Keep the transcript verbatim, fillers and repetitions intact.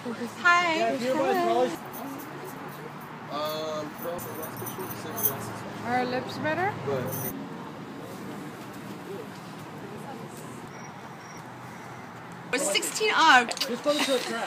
Hi. Um, Are our lips better? It's sixteen. Oh. Just go to a track.